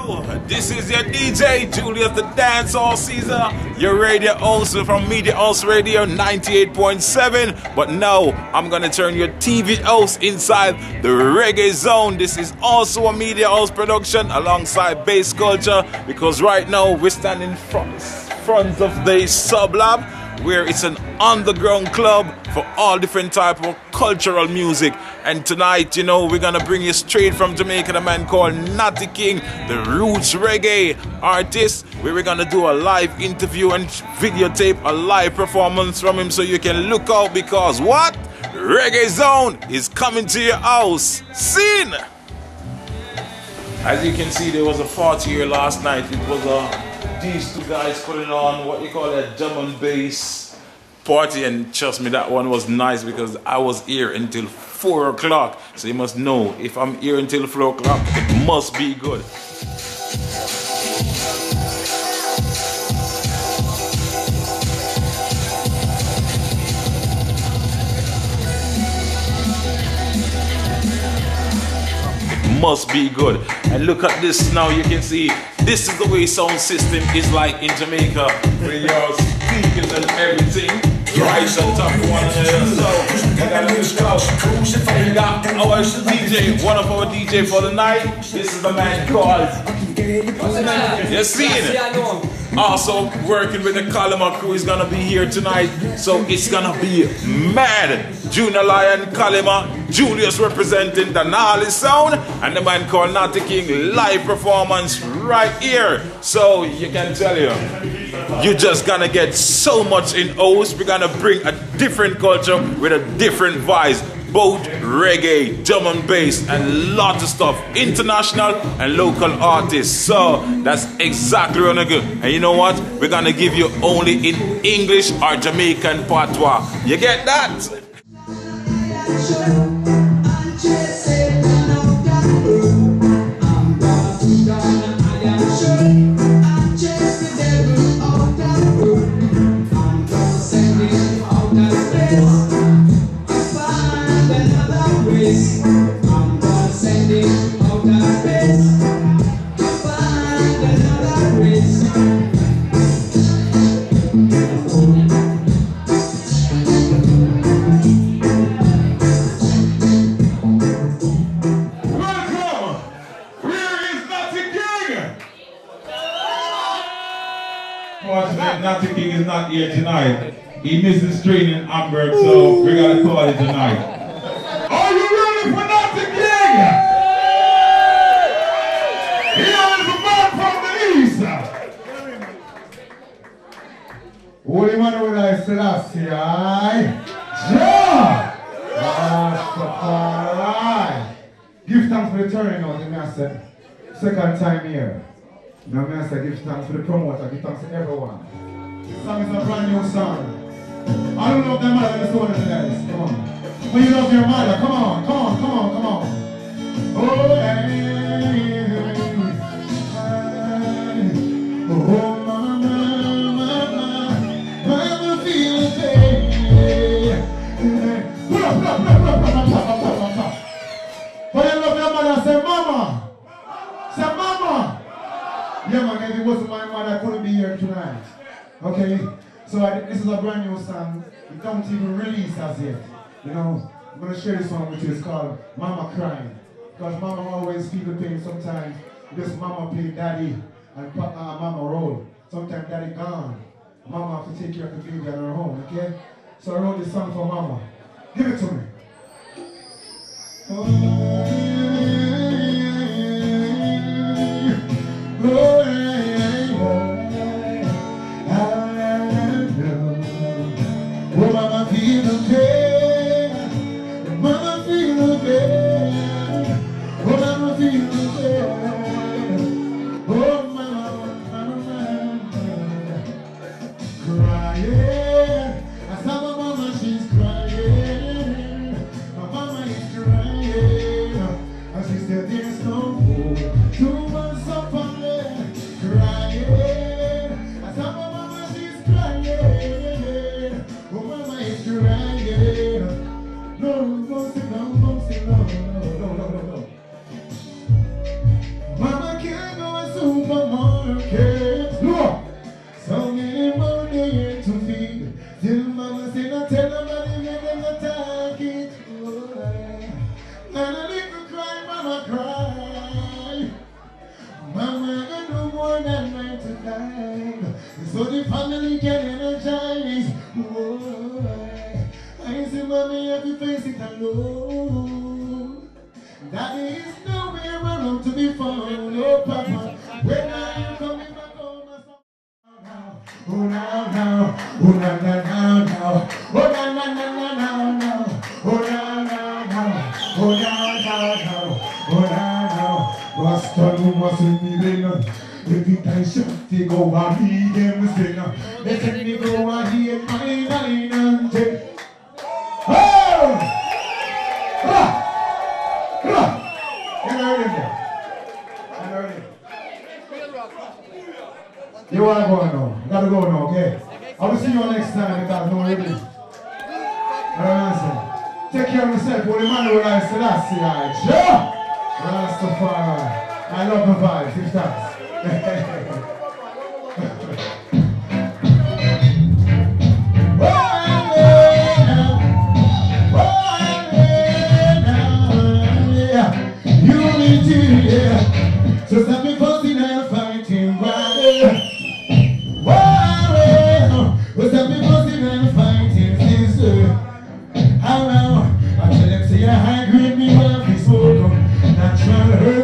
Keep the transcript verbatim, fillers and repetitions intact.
Yo, this is your D J, Julius the Dancehall Caesar, your radio host from Mediahus Radio ninety-eight point seven. But now, I'm gonna turn your T V host inside the Reggae Zone. This is also a Mediahus production alongside Bass Culture, because right now we're standing in front, front of the Sublab, where it's an underground club for all different type of cultural music. And tonight, you know, we're gonna bring you straight from Jamaica, a man called Natty King, the roots reggae artist, where we're gonna do a live interview and videotape a live performance from him, so you can look out, because what? Reggae Zone is coming to your house. Scene! As you can see, there was a party here last night. It was a these two guys putting on what you call a drum and bass party, and trust me, that one was nice, because I was here until four o'clock. So you must know, if I'm here until four o'clock, it must be good. It must be good. And look at this now, you can see this is the way sound system is like in Jamaica, where you're speakers and everything right on top of one another. So we got a new show. We got our D J, one of our D J for the night. This is the man called, you're seeing it. Also working with the Kalima crew is gonna be here tonight, so it's gonna be mad. Junior Lion, Kalima, Julius representing the Gnarly Sound, and the man called Natty King live performance right here. So you can tell you, you're just gonna get so much in Aarhus. We're gonna bring a different culture with a different vibes. Both reggae, drum and bass, and lots of stuff, international and local artists. So that's exactly what we're gonna do. And you know what? We're gonna give you only in English or Jamaican patois. You get that? Natty King is not here tonight. He missed his train in Hamburg, so we gotta call it tonight. Are you ready for Natty King? Here is a man from the east. Holy man with I Selassie, aye? Ja! Rastafari. Give thanks for the turning out, and I said, second time here. Now I say give thanks for the promoter, give thanks to everyone. This song is a brand new song. I don't know if their mother is doing it, guys. Come on. But you love your mother. Come on, come on, come on, come on. Oh, yeah, yeah, yeah. Oh, mama, mama, mama, feel the pain. Pull up, pull up, pull up, pull up, pull up, pull up, pull up, pull up. But you love your mother, say mama. Say mama. Yeah, man, if it wasn't my mother, I couldn't be here tonight. Okay? So I, this is a brand new song. We don't even release as yet. You know, I'm going to share this one with you. It's called Mama Crying. Because mama always feel the pain sometimes. Just mama play daddy and uh, mama roll. Sometimes daddy gone. Mama have to take care of the baby at her home, okay? So I wrote this song for mama. Give it to me. Oh, oh, oh, mama feel the pain, mama feel the pain, oh, mama feel the pain, oh, mama, mama, mama, crying, I saw my mama, she's crying, my mama is crying. Every time they go on me, them spin. They tell me go on here, nine, nine, and ten. Oh! Ra! Ra! You heard him there? You heard him? You want to go now? You got to go now, okay? I will see you next time because no ready. I don't answer. Take care of yourself. Holy man will I say that's the eye. Sure! Rastafari. I love the vibes. If that's. Unity, yeah. So stop me fussing and fighting, right? Wow, stop me fussing and fighting, sister. How now? I tell them say I agree with me while we smoke. Natural herb.